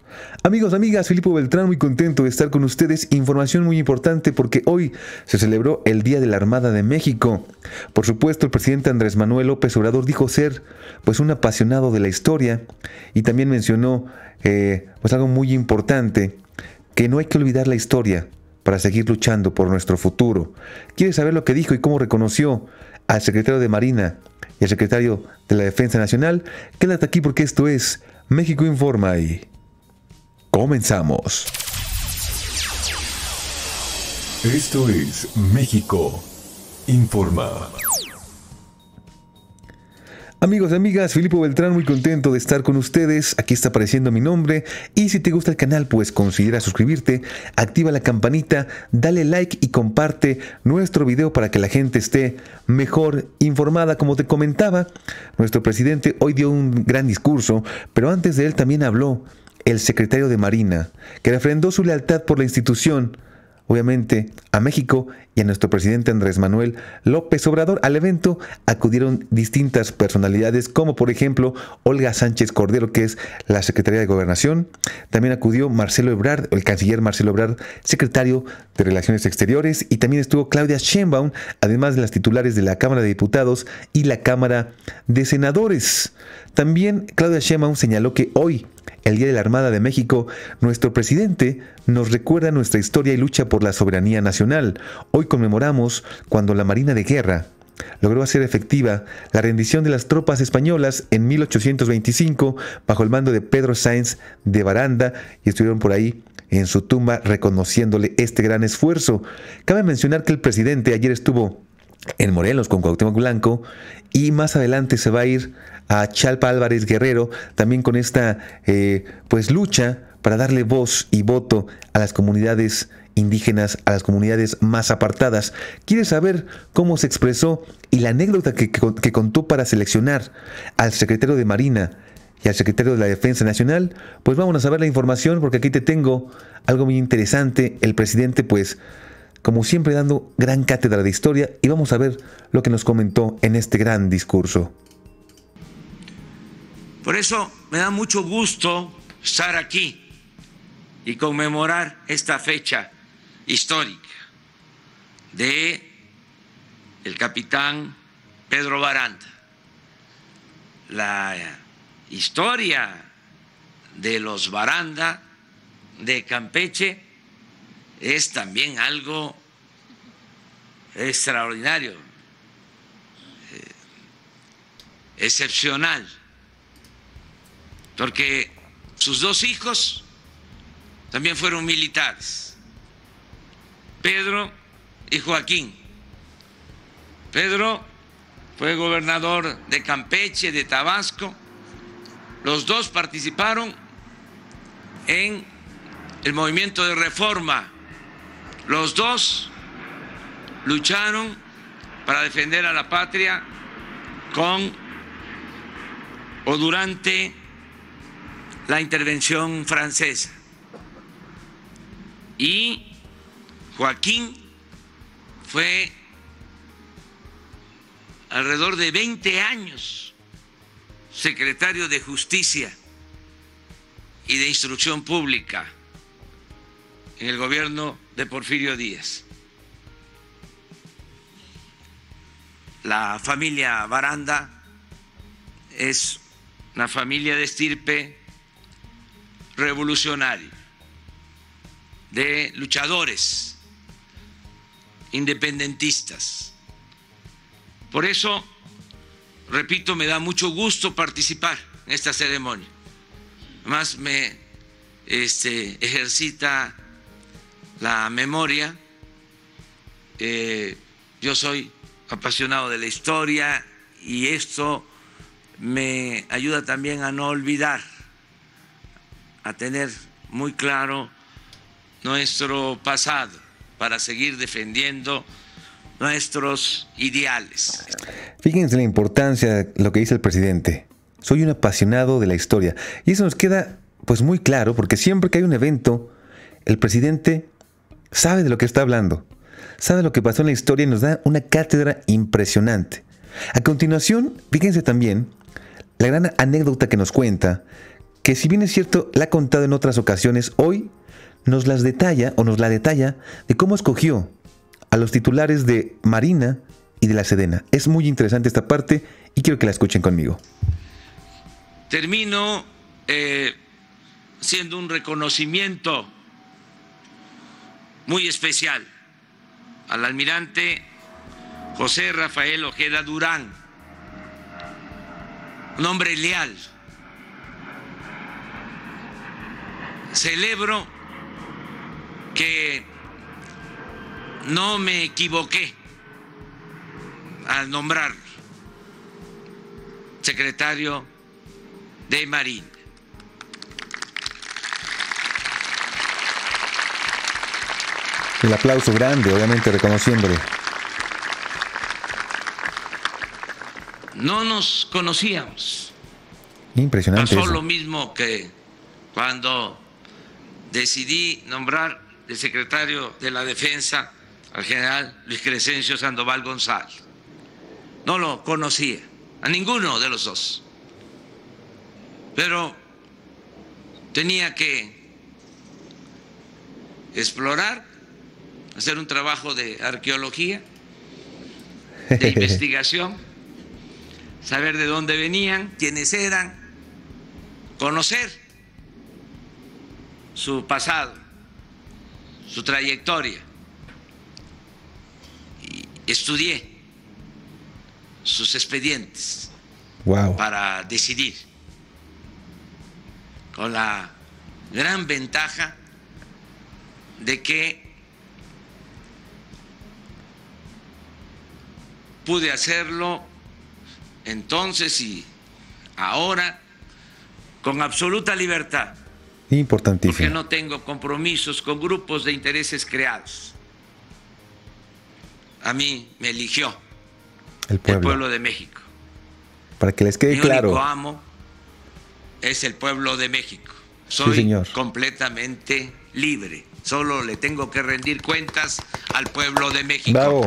Amigos, amigas, Filipo Beltrán, muy contento de estar con ustedes. Información muy importante porque hoy se celebró el Día de la Armada de México. Por supuesto, el presidente Andrés Manuel López Obrador dijo ser pues un apasionado de la historia y también mencionó pues algo muy importante, que no hay que olvidar la historia para seguir luchando por nuestro futuro. ¿Quieres saber lo que dijo y cómo reconoció al secretario de Marina y al secretario de la Defensa Nacional? Quédate aquí porque esto es México Informa y comenzamos. Esto es México Informa. Amigos y amigas, Filipo Beltrán, muy contento de estar con ustedes. Aquí está apareciendo mi nombre. Y si te gusta el canal, pues considera suscribirte, activa la campanita, dale like y comparte nuestro video para que la gente esté mejor informada. Como te comentaba, nuestro presidente hoy dio un gran discurso, pero antes de él también habló el secretario de Marina, que refrendó su lealtad por la institución, obviamente a México y a nuestro presidente Andrés Manuel López Obrador. Al evento acudieron distintas personalidades, como por ejemplo Olga Sánchez Cordero, que es la secretaria de Gobernación. También acudió Marcelo Ebrard, el canciller Marcelo Ebrard, secretario de Relaciones Exteriores, y también estuvo Claudia Sheinbaum, además de las titulares de la Cámara de Diputados y la Cámara de Senadores. También Claudia Sheinbaum señaló que hoy, el Día de la Armada de México, nuestro presidente nos recuerda nuestra historia y lucha por la soberanía nacional. Hoy conmemoramos cuando la Marina de Guerra logró hacer efectiva la rendición de las tropas españolas en 1825 bajo el mando de Pedro Sáenz de Baranda, y estuvieron por ahí en su tumba reconociéndole este gran esfuerzo. Cabe mencionar que el presidente ayer estuvo en Morelos con Cuauhtémoc Blanco y más adelante se va a ir a Chalpa Álvarez Guerrero, también con esta pues lucha para darle voz y voto a las comunidades indígenas, a las comunidades más apartadas. ¿Quieres saber cómo se expresó y la anécdota que contó para seleccionar al secretario de Marina y al secretario de la Defensa Nacional? Pues vamos a saber la información, porque aquí te tengo algo muy interesante. El presidente, pues, como siempre, dando gran cátedra de historia, y vamos a ver lo que nos comentó en este gran discurso. Por eso me da mucho gusto estar aquí y conmemorar esta fecha histórica de el capitán Pedro Baranda. La historia de los Baranda de Campeche es también algo extraordinario, excepcional, porque sus dos hijos también fueron militares, Pedro y Joaquín. Pedro fue gobernador de Campeche, de Tabasco. Los dos participaron en el movimiento de reforma. Los dos lucharon para defender a la patria durante la intervención francesa. Y Joaquín fue alrededor de 20 años secretario de Justicia y de Instrucción Pública en el gobierno de Porfirio Díaz. La familia Baranda es una familia de estirpe revolucionaria, de luchadores independentistas. Por eso, repito, me da mucho gusto participar en esta ceremonia. Además, me ejercita la memoria. Yo soy apasionado de la historia y esto me ayuda también a no olvidar, a tener muy claro nuestro pasado para seguir defendiendo nuestros ideales. Fíjense la importancia de lo que dice el presidente. Soy un apasionado de la historia. Y eso nos queda pues muy claro, porque siempre que hay un evento, el presidente sabe de lo que está hablando, sabe lo que pasó en la historia y nos da una cátedra impresionante. A continuación, fíjense también la gran anécdota que nos cuenta que si bien es cierto, la ha contado en otras ocasiones, hoy nos la detalla de cómo escogió a los titulares de Marina y de la Sedena. Es muy interesante esta parte y quiero que la escuchen conmigo. Termino siendo un reconocimiento muy especial al almirante José Rafael Ojeda Durán, un hombre leal. Celebro que no me equivoqué al nombrarlo secretario de Marina. El aplauso grande, obviamente, reconociéndole. No nos conocíamos. Impresionante. Pasó eso. lo mismo que cuando decidí nombrar de secretario de la Defensa al general Luis Crescencio Sandoval González. No lo conocía, a ninguno de los dos. Pero tenía que explorar, hacer un trabajo de arqueología, de investigación, saber de dónde venían, quiénes eran, conocer su pasado, su trayectoria. Y estudié sus expedientes para decidir, con la gran ventaja de que pude hacerlo entonces y ahora con absoluta libertad. Importantísimo. Porque no tengo compromisos con grupos de intereses creados. A mí me eligió el pueblo de México. Para que les quede claro. Mi único amo es el pueblo de México. Soy completamente libre. Solo le tengo que rendir cuentas al pueblo de México. Bravo.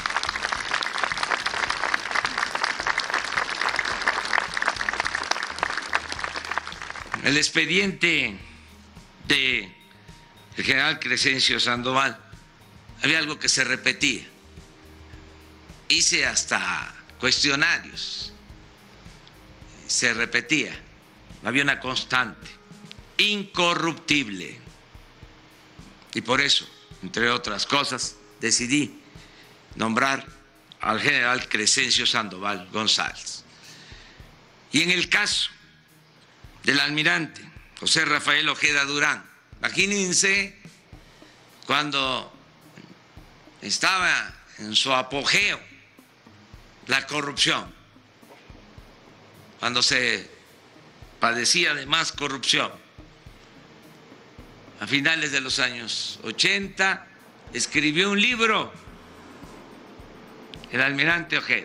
El expediente del general Crescencio Sandoval, había algo que se repetía. Hice hasta cuestionarios. Se repetía. Había una constante. Incorruptible. Y por eso, entre otras cosas, decidí nombrar al general Crescencio Sandoval González. Y en el caso del almirante José Rafael Ojeda Durán, imagínense cuando estaba en su apogeo la corrupción, cuando se padecía de más corrupción. A finales de los años 80 escribió un libro, el almirante Ojeda,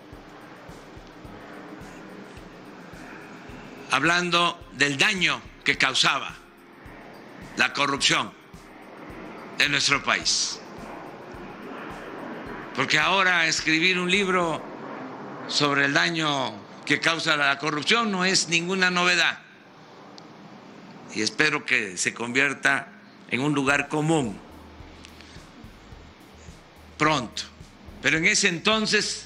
hablando del daño que causaba la corrupción en nuestro país. Porque ahora escribir un libro sobre el daño que causa la corrupción no es ninguna novedad. Y espero que se convierta en un lugar común pronto. Pero en ese entonces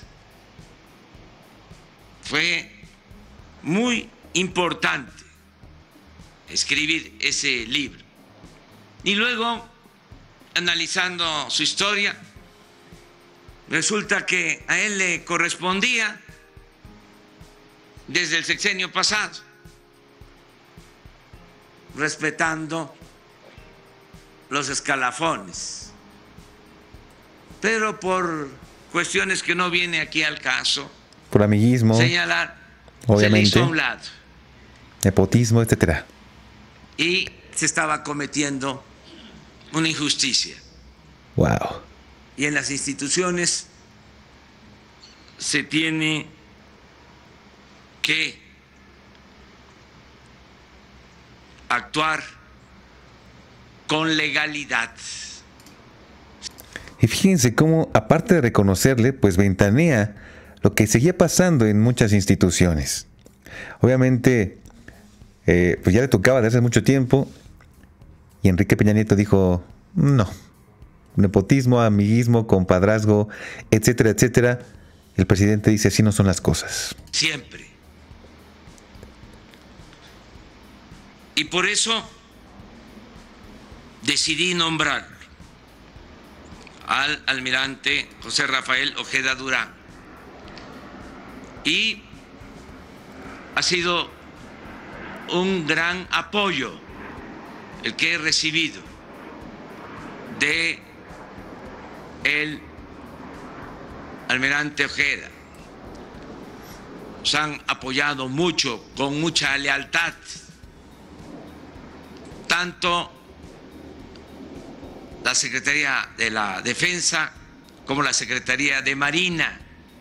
fue muy importante escribir ese libro. Y luego, analizando su historia, resulta que a él le correspondía desde el sexenio pasado, respetando los escalafones, pero por cuestiones que no viene aquí al caso, por amiguismo, señalar, obviamente, se le hizo a un lado, nepotismo, etcétera, y se estaba cometiendo una injusticia. Wow. Y en las instituciones se tiene que actuar con legalidad. Y fíjense cómo, aparte de reconocerle, pues ventanea lo que seguía pasando en muchas instituciones. Obviamente, pues ya le tocaba desde hace mucho tiempo. Y Enrique Peña Nieto dijo, no, nepotismo, amiguismo, compadrazgo, etcétera, etcétera. El presidente dice, así no son las cosas. Siempre. Y por eso decidí nombrar al almirante José Rafael Ojeda Durán. Y ha sido un gran apoyo el que he recibido de el almirante Ojeda. Nos han apoyado mucho, con mucha lealtad, tanto la Secretaría de la Defensa como la Secretaría de Marina,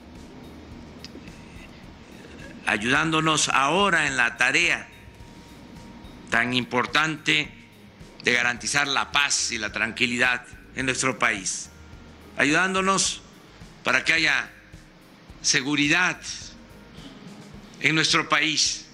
ayudándonos ahora en la tarea tan importante de garantizar la paz y la tranquilidad en nuestro país, ayudándonos para que haya seguridad en nuestro país,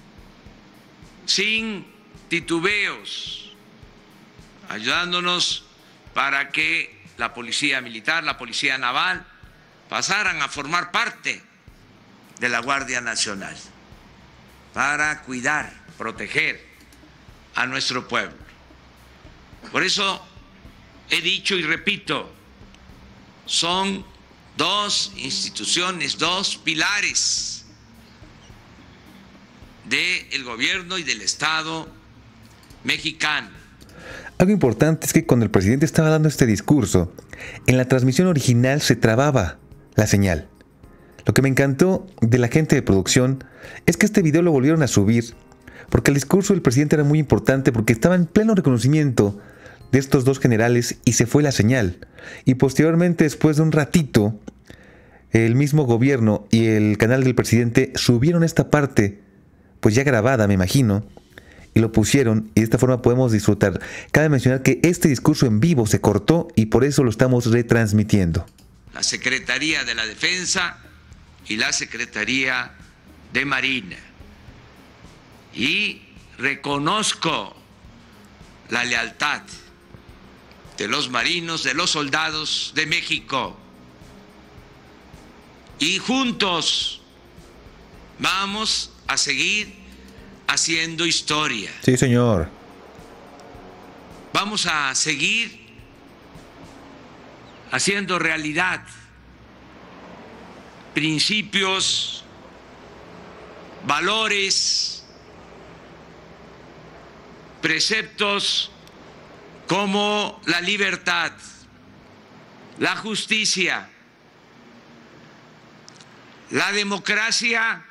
sin titubeos, ayudándonos para que la policía militar, la policía naval pasaran a formar parte de la Guardia Nacional para cuidar, proteger a nuestro pueblo. Por eso he dicho y repito, son dos instituciones, dos pilares del gobierno y del Estado mexicano. Algo importante es que cuando el presidente estaba dando este discurso, en la transmisión original se trababa la señal. Lo que me encantó de la gente de producción es que este video lo volvieron a subir, porque el discurso del presidente era muy importante, porque estaba en pleno reconocimiento de estos dos generales y se fue la señal. Y posteriormente, después de un ratito, el mismo gobierno y el canal del presidente subieron esta parte, pues ya grabada, me imagino, y lo pusieron, y de esta forma podemos disfrutar. Cabe mencionar que este discurso en vivo se cortó y por eso lo estamos retransmitiendo. La Secretaría de la Defensa y la Secretaría de Marina. Y reconozco la lealtad de los marinos, de los soldados de México. Y juntos vamos a seguir haciendo historia. Sí, señor. Vamos a seguir haciendo realidad principios, valores, preceptos como la libertad, la justicia, la democracia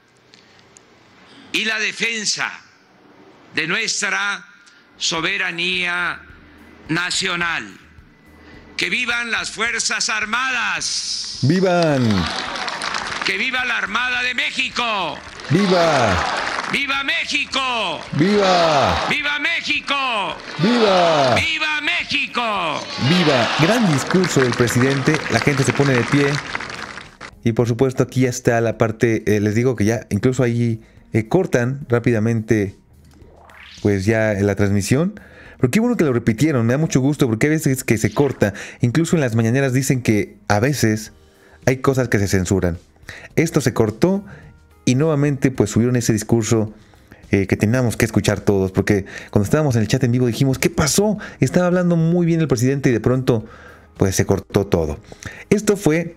y la defensa de nuestra soberanía nacional. ¡Que vivan las Fuerzas Armadas! ¡Vivan! ¡Que viva la Armada de México! ¡Viva! ¡Viva México! ¡Viva! ¡Viva México! ¡Viva! ¡Viva México! ¡Viva! Gran discurso del presidente, la gente se pone de pie. Y por supuesto aquí ya está la parte, les digo que ya incluso ahí cortan rápidamente pues ya la transmisión. Pero qué bueno que lo repitieron, me da mucho gusto porque hay veces que se corta. Incluso en las mañaneras dicen que a veces hay cosas que se censuran. Esto se cortó y nuevamente pues subieron ese discurso que teníamos que escuchar todos. Porque cuando estábamos en el chat en vivo dijimos, ¿qué pasó? Estaba hablando muy bien el presidente y de pronto pues se cortó todo. Esto fue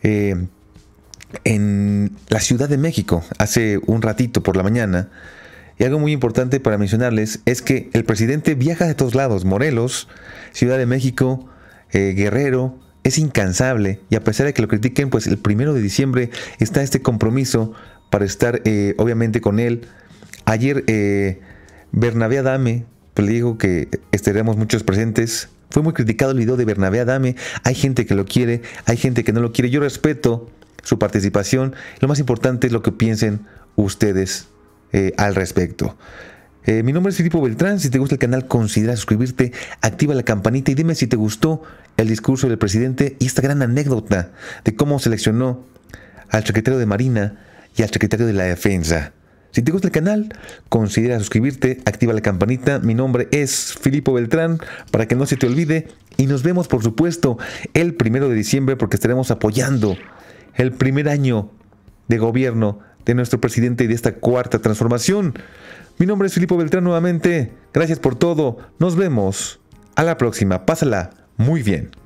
en la Ciudad de México hace un ratito por la mañana. Y algo muy importante para mencionarles es que el presidente viaja de todos lados. Morelos, Ciudad de México, Guerrero, es incansable. Y a pesar de que lo critiquen, pues el 1 de diciembre está este compromiso para estar obviamente con él. Ayer Bernabé Adame pues, le dijo que estaremos muchos presentes. Fue muy criticado el video de Bernabé Adame. Hay gente que lo quiere, hay gente que no lo quiere. Yo respeto su participación. Lo más importante es lo que piensen ustedes al respecto. Mi nombre es Filipo Beltrán. Si te gusta el canal, considera suscribirte, activa la campanita y dime si te gustó el discurso del presidente y esta gran anécdota de cómo seleccionó al secretario de Marina y al secretario de la Defensa. Si te gusta el canal, considera suscribirte, activa la campanita. Mi nombre es Filipo Beltrán, para que no se te olvide. Y nos vemos, por supuesto, el 1 de diciembre, porque estaremos apoyando el primer año de gobierno de nuestro presidente y de esta cuarta transformación. Mi nombre es Filipo Beltrán nuevamente. Gracias por todo. Nos vemos. A la próxima. Pásala muy bien.